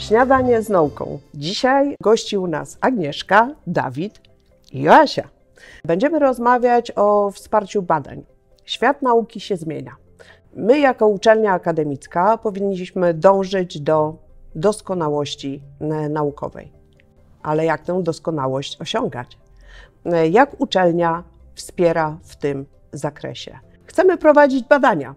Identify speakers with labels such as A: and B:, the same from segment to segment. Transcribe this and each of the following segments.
A: Śniadanie z nauką. Dzisiaj gości u nas Agnieszka, Dawid i Joasia. Będziemy rozmawiać o wsparciu badań. Świat nauki się zmienia. My jako uczelnia akademicka powinniśmy dążyć do doskonałości naukowej. Ale jak tę doskonałość osiągać? Jak uczelnia wspiera w tym zakresie? Chcemy prowadzić badania.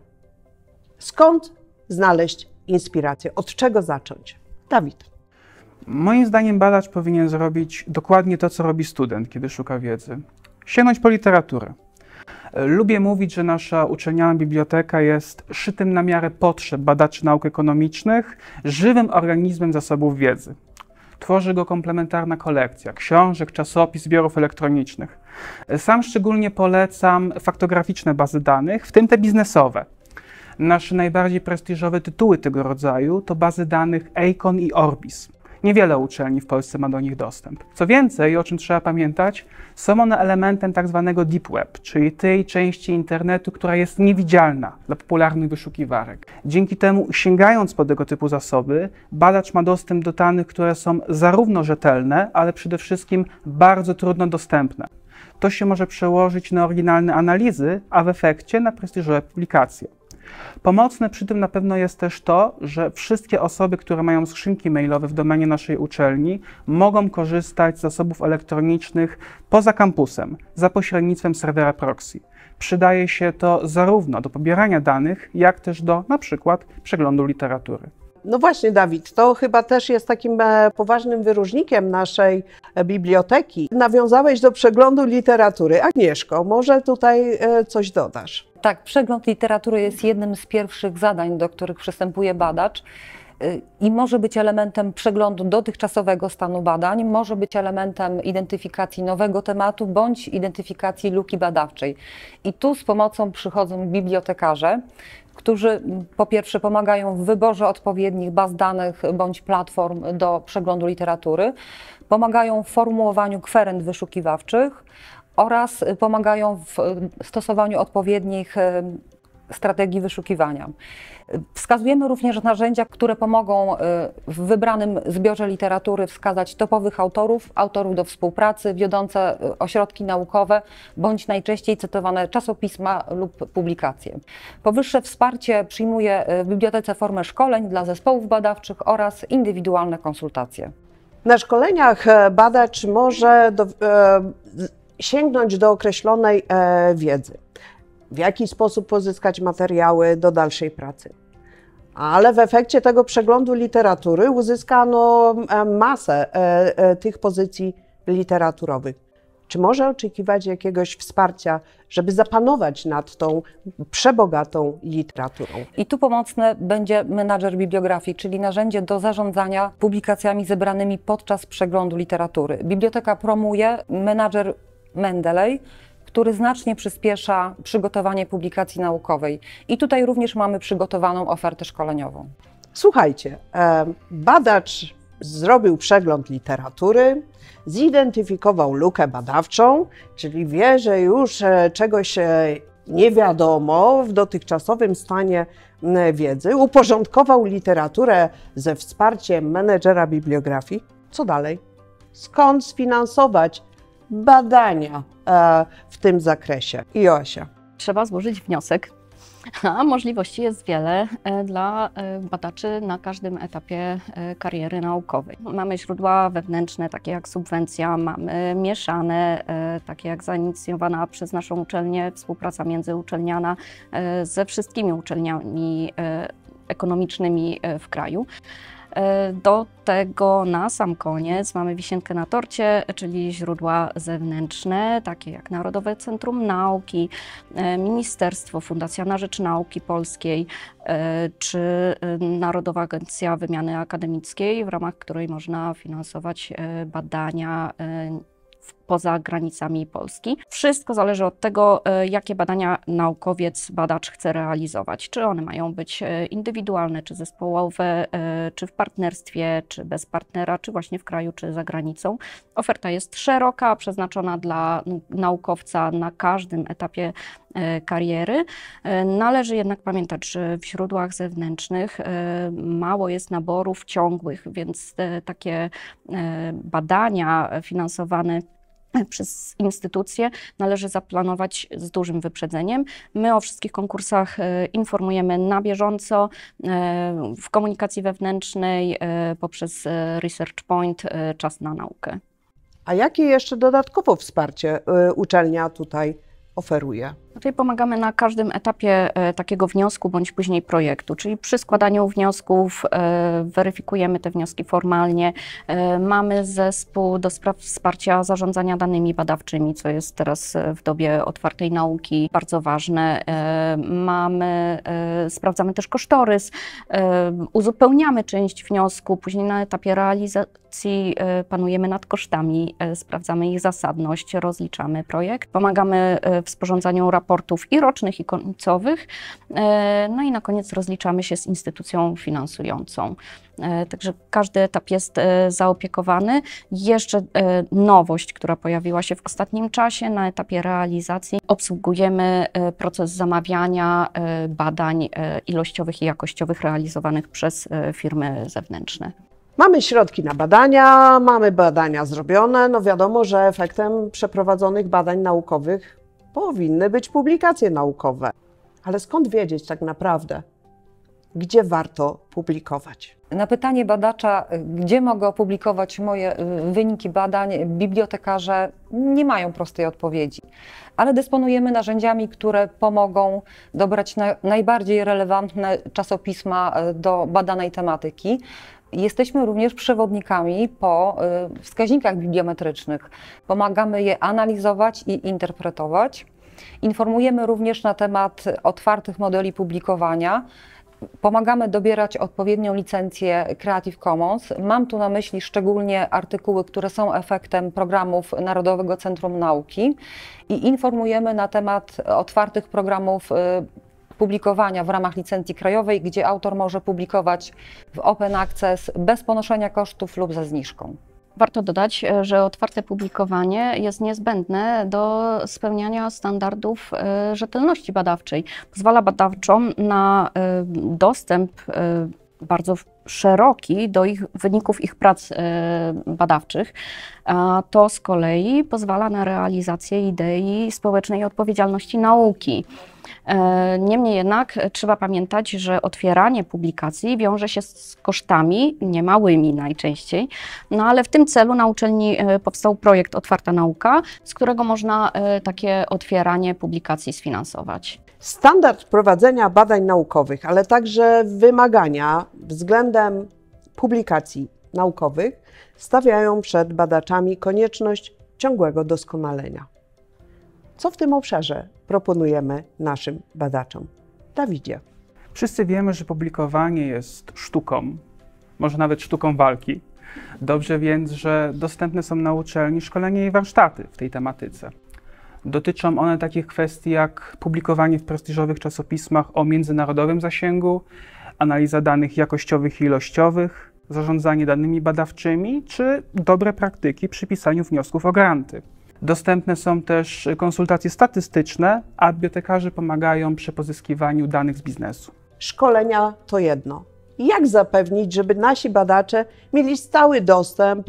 A: Skąd znaleźć inspirację? Od czego zacząć? Dawid.
B: Moim zdaniem badacz powinien zrobić dokładnie to, co robi student, kiedy szuka wiedzy. Sięgnąć po literaturę. Lubię mówić, że nasza uczelniana biblioteka jest szytym na miarę potrzeb badaczy nauk ekonomicznych, żywym organizmem zasobów wiedzy. Tworzy go komplementarna kolekcja książek, czasopism, zbiorów elektronicznych. Sam szczególnie polecam faktograficzne bazy danych, w tym te biznesowe. Nasze najbardziej prestiżowe tytuły tego rodzaju to bazy danych Eikon i Orbis. Niewiele uczelni w Polsce ma do nich dostęp. Co więcej, o czym trzeba pamiętać, są one elementem tak zwanego Deep Web, czyli tej części internetu, która jest niewidzialna dla popularnych wyszukiwarek. Dzięki temu, sięgając po tego typu zasoby, badacz ma dostęp do danych, które są zarówno rzetelne, ale przede wszystkim bardzo trudno dostępne. To się może przełożyć na oryginalne analizy, a w efekcie na prestiżowe publikacje. Pomocne przy tym na pewno jest też to, że wszystkie osoby, które mają skrzynki mailowe w domenie naszej uczelni, mogą korzystać z zasobów elektronicznych poza kampusem, za pośrednictwem serwera proxy. Przydaje się to zarówno do pobierania danych, jak też do na przykład przeglądu literatury.
A: No właśnie, Dawid, to chyba też jest takim poważnym wyróżnikiem naszej biblioteki. Nawiązałeś do przeglądu literatury. Agnieszko, może tutaj coś dodasz?
C: Tak, przegląd literatury jest jednym z pierwszych zadań, do których przystępuje badacz i może być elementem przeglądu dotychczasowego stanu badań, może być elementem identyfikacji nowego tematu bądź identyfikacji luki badawczej. I tu z pomocą przychodzą bibliotekarze, którzy po pierwsze pomagają w wyborze odpowiednich baz danych bądź platform do przeglądu literatury, pomagają w formułowaniu kwerend wyszukiwawczych oraz pomagają w stosowaniu odpowiednich strategii wyszukiwania. Wskazujemy również narzędzia, które pomogą w wybranym zbiorze literatury wskazać topowych autorów do współpracy, wiodące ośrodki naukowe bądź najczęściej cytowane czasopisma lub publikacje. Powyższe wsparcie przyjmuje w bibliotece formę szkoleń dla zespołów badawczych oraz indywidualne konsultacje.
A: Na szkoleniach badacz może sięgnąć do określonej wiedzy. W jaki sposób pozyskać materiały do dalszej pracy. Ale w efekcie tego przeglądu literatury uzyskano masę tych pozycji literaturowych. Czy może oczekiwać jakiegoś wsparcia, żeby zapanować nad tą przebogatą literaturą?
C: I tu pomocny będzie menadżer bibliografii, czyli narzędzie do zarządzania publikacjami zebranymi podczas przeglądu literatury. Biblioteka promuje menadżer Mendeley, który znacznie przyspiesza przygotowanie publikacji naukowej. I tutaj również mamy przygotowaną ofertę szkoleniową.
A: Słuchajcie, badacz zrobił przegląd literatury, zidentyfikował lukę badawczą, czyli wie, że już czegoś nie wiadomo w dotychczasowym stanie wiedzy, uporządkował literaturę ze wsparciem menedżera bibliografii. Co dalej? Skąd sfinansować badania w tym zakresie? Joasia.
D: Trzeba złożyć wniosek, a możliwości jest wiele dla badaczy na każdym etapie kariery naukowej. Mamy źródła wewnętrzne, takie jak subwencja, mamy mieszane, takie jak zainicjowana przez naszą uczelnię współpraca międzyuczelniana ze wszystkimi uczelniami ekonomicznymi w kraju. Do tego na sam koniec mamy wisienkę na torcie, czyli źródła zewnętrzne, takie jak Narodowe Centrum Nauki, Ministerstwo, Fundacja na Rzecz Nauki Polskiej, czy Narodowa Agencja Wymiany Akademickiej, w ramach której można finansować badania poza granicami Polski. Wszystko zależy od tego, jakie badania naukowiec, badacz chce realizować. Czy one mają być indywidualne, czy zespołowe, czy w partnerstwie, czy bez partnera, czy właśnie w kraju, czy za granicą. Oferta jest szeroka, przeznaczona dla naukowca na każdym etapie kariery. Należy jednak pamiętać, że w źródłach zewnętrznych mało jest naborów ciągłych, więc takie badania finansowane przez instytucje należy zaplanować z dużym wyprzedzeniem. My o wszystkich konkursach informujemy na bieżąco w komunikacji wewnętrznej poprzez Research Point Czas na naukę.
A: A jakie jeszcze dodatkowo wsparcie uczelnia tutaj oferuje?
D: Tutaj pomagamy na każdym etapie takiego wniosku bądź później projektu, czyli przy składaniu wniosków weryfikujemy te wnioski formalnie. Mamy zespół do spraw wsparcia zarządzania danymi badawczymi, co jest teraz w dobie otwartej nauki bardzo ważne. Sprawdzamy też kosztorys, uzupełniamy część wniosku, później na etapie realizacji panujemy nad kosztami, sprawdzamy ich zasadność, rozliczamy projekt. Pomagamy w sporządzaniu raportów i rocznych, i końcowych. No i na koniec rozliczamy się z instytucją finansującą. Także każdy etap jest zaopiekowany. Jeszcze nowość, która pojawiła się w ostatnim czasie na etapie realizacji. Obsługujemy proces zamawiania badań ilościowych i jakościowych realizowanych przez firmy zewnętrzne.
A: Mamy środki na badania, mamy badania zrobione. No wiadomo, że efektem przeprowadzonych badań naukowych powinny być publikacje naukowe. Ale skąd wiedzieć tak naprawdę, gdzie warto publikować?
C: Na pytanie badacza, gdzie mogę opublikować moje wyniki badań, bibliotekarze nie mają prostej odpowiedzi, ale dysponujemy narzędziami, które pomogą dobrać najbardziej relevantne czasopisma do badanej tematyki. Jesteśmy również przewodnikami po wskaźnikach bibliometrycznych. Pomagamy je analizować i interpretować. Informujemy również na temat otwartych modeli publikowania. Pomagamy dobierać odpowiednią licencję Creative Commons. Mam tu na myśli szczególnie artykuły, które są efektem programów Narodowego Centrum Nauki i informujemy na temat otwartych programów publikowania w ramach licencji krajowej, gdzie autor może publikować w open access bez ponoszenia kosztów lub ze zniżką.
D: Warto dodać, że otwarte publikowanie jest niezbędne do spełniania standardów rzetelności badawczej. Pozwala badawczom na dostęp bardzo szeroki do wyników ich prac badawczych, a to z kolei pozwala na realizację idei społecznej odpowiedzialności nauki. Niemniej jednak trzeba pamiętać, że otwieranie publikacji wiąże się z kosztami, niemałymi najczęściej, no ale w tym celu na uczelni powstał projekt Otwarta Nauka, z którego można takie otwieranie publikacji sfinansować.
A: Standard prowadzenia badań naukowych, ale także wymagania względem publikacji naukowych stawiają przed badaczami konieczność ciągłego doskonalenia. Co w tym obszarze proponujemy naszym badaczom? Dawidzie.
B: Wszyscy wiemy, że publikowanie jest sztuką, może nawet sztuką walki. Dobrze więc, że dostępne są na uczelni szkolenia i warsztaty w tej tematyce. Dotyczą one takich kwestii jak publikowanie w prestiżowych czasopismach o międzynarodowym zasięgu, analiza danych jakościowych i ilościowych, zarządzanie danymi badawczymi czy dobre praktyki przy pisaniu wniosków o granty. Dostępne są też konsultacje statystyczne, a bibliotekarze pomagają przy pozyskiwaniu danych z biznesu.
A: Szkolenia to jedno. Jak zapewnić, żeby nasi badacze mieli stały dostęp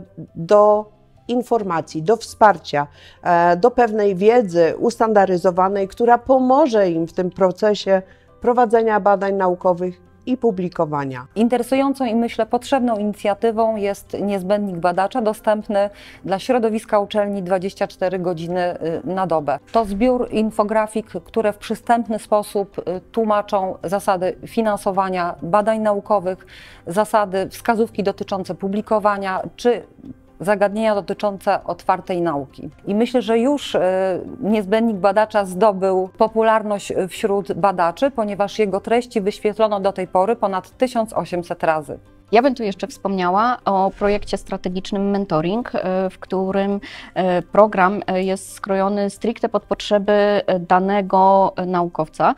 A: do informacji, do wsparcia, do pewnej wiedzy ustandaryzowanej, która pomoże im w tym procesie prowadzenia badań naukowych i publikowania.
C: Interesującą i myślę potrzebną inicjatywą jest niezbędnik badacza dostępny dla środowiska uczelni 24 godziny na dobę. To zbiór infografik, które w przystępny sposób tłumaczą zasady finansowania badań naukowych, zasady, wskazówki dotyczące publikowania czy zagadnienia dotyczące otwartej nauki. I myślę, że już niezbędnik badacza zdobył popularność wśród badaczy, ponieważ jego treści wyświetlono do tej pory ponad 1800 razy.
D: Ja bym tu jeszcze wspomniała o projekcie strategicznym Mentoring, w którym program jest skrojony stricte pod potrzeby danego naukowca.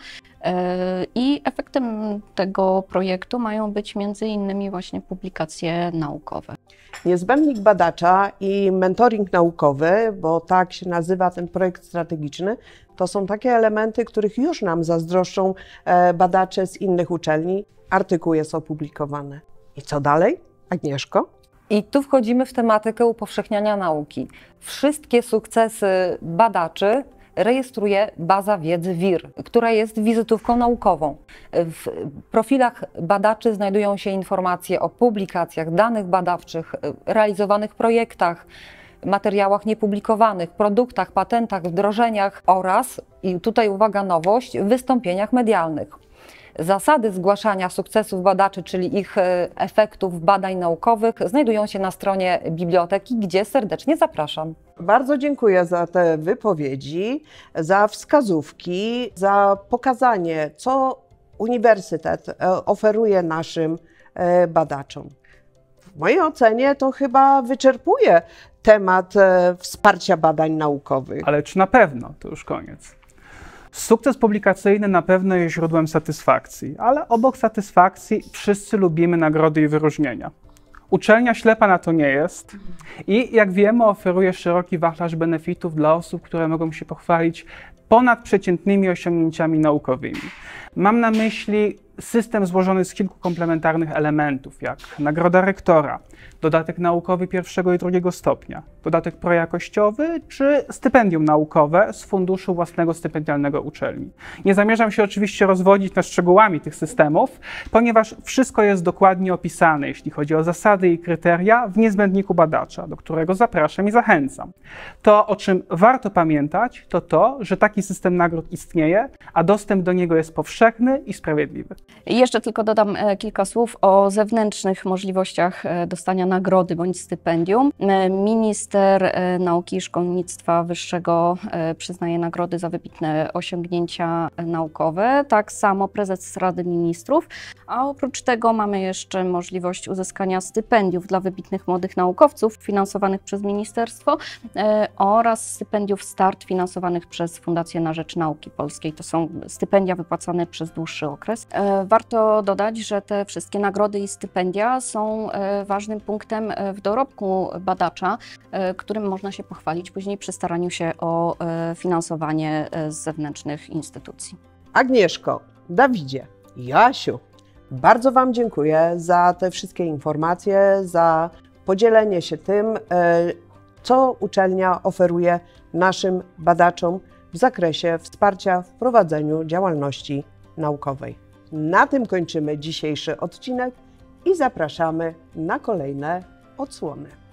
D: I efektem tego projektu mają być między innymi właśnie publikacje naukowe.
A: Niezbędnik badacza i mentoring naukowy, bo tak się nazywa ten projekt strategiczny, to są takie elementy, których już nam zazdroszczą badacze z innych uczelni. Artykuł jest opublikowany. I co dalej, Agnieszko?
C: I tu wchodzimy w tematykę upowszechniania nauki. Wszystkie sukcesy badaczy rejestruje baza wiedzy WIR, która jest wizytówką naukową. W profilach badaczy znajdują się informacje o publikacjach, danych badawczych, realizowanych projektach, materiałach niepublikowanych, produktach, patentach, wdrożeniach oraz, i tutaj uwaga, nowość, wystąpieniach medialnych. Zasady zgłaszania sukcesów badaczy, czyli ich efektów badań naukowych, znajdują się na stronie biblioteki, gdzie serdecznie zapraszam.
A: Bardzo dziękuję za te wypowiedzi, za wskazówki, za pokazanie, co uniwersytet oferuje naszym badaczom. W mojej ocenie to chyba wyczerpuje temat wsparcia badań naukowych.
B: Ale czy na pewno? To już koniec. Sukces publikacyjny na pewno jest źródłem satysfakcji, ale obok satysfakcji wszyscy lubimy nagrody i wyróżnienia. Uczelnia ślepa na to nie jest i jak wiemy oferuje szeroki wachlarz benefitów dla osób, które mogą się pochwalić ponadprzeciętnymi osiągnięciami naukowymi. Mam na myśli system złożony z kilku komplementarnych elementów, jak nagroda rektora, dodatek naukowy pierwszego i drugiego stopnia, dodatek projakościowy czy stypendium naukowe z funduszu własnego stypendialnego uczelni. Nie zamierzam się oczywiście rozwodzić nad szczegółami tych systemów, ponieważ wszystko jest dokładnie opisane, jeśli chodzi o zasady i kryteria w niezbędniku badacza, do którego zapraszam i zachęcam. To, o czym warto pamiętać, to to, że taki system nagród istnieje, a dostęp do niego jest powszechny i sprawiedliwy.
D: I jeszcze tylko dodam kilka słów o zewnętrznych możliwościach dostania nagrody bądź stypendium. Minister Nauki i Szkolnictwa Wyższego przyznaje nagrody za wybitne osiągnięcia naukowe, tak samo prezes Rady Ministrów, a oprócz tego mamy jeszcze możliwość uzyskania stypendiów dla wybitnych młodych naukowców finansowanych przez ministerstwo oraz stypendiów START finansowanych przez Fundację na Rzecz Nauki Polskiej. To są stypendia wypłacane przez dłuższy okres. Warto dodać, że te wszystkie nagrody i stypendia są ważnym punktem w dorobku badacza, którym można się pochwalić później przy staraniu się o finansowanie z zewnętrznych instytucji.
A: Agnieszko, Dawidzie, Joasiu, bardzo Wam dziękuję za te wszystkie informacje, za podzielenie się tym, co uczelnia oferuje naszym badaczom w zakresie wsparcia w prowadzeniu działalności naukowej. Na tym kończymy dzisiejszy odcinek i zapraszamy na kolejne odsłony.